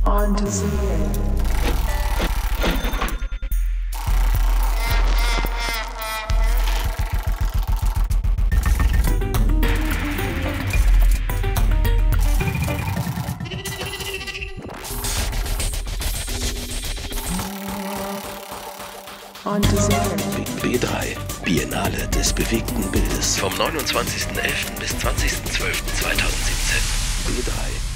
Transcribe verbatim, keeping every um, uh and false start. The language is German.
On to Seattle. B drei, Biennale des bewegten Bildes vom neunundzwanzigsten elften bis zwanzigsten zwölften zweitausendsiebzehn. B drei.